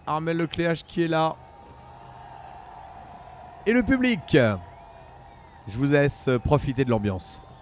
Armel Lecléache qui est là. Et le public. Je vous laisse profiter de l'ambiance.